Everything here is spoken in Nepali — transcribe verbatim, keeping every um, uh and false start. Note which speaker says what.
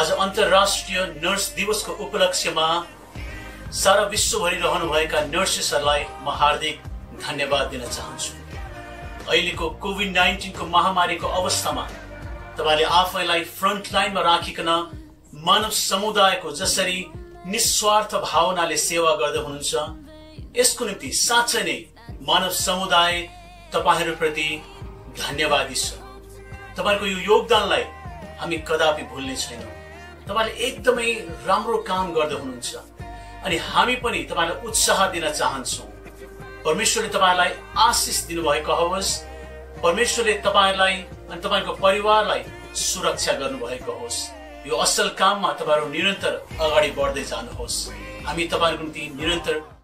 Speaker 1: आज अन्तर्राष्ट्रिय नर्स दिवसको उपलक्ष्यमा सारा विश्वभरि रहनुभएका नर्सेसहरूलाई म हार्दिक धन्यवाद दिन चाहन्छु। अहिलेको कोभिड नाइन्टीन को महामारीको अवस्थामा तपाईले आफैलाई फ्रन्ट लाइनमा राखिकन मानव समुदायको जसरी निस्वार्थ भावनाले सेवा गर्दै हुनुहुन्छ, यसको निम्ति साँच्चै नै मानव समुदाय तपाईहरुप्रति धन्यवादी छ। तपाईहरुको यो योगदानलाई हामी कदापि भुल्ने छैनौं। तपाईले एकदमै राम्रो काम गर्दै हुनुहुन्छ अनि हामी पनि तपाईलाई उत्साह दिन चाहन्छौं। परमेश्वरले तपाईलाई आशिष दिनुभएको होस्। परमेश्वरले तपाईलाई अनि तपाईको परिवारलाई सुरक्षा गर्नुभएको होस्। यो असल काममा तपाईहरु निरन्तर अगाडि बढ्दै जानुहोस्। हामी तपाईहरुको निम्ति निरन्तर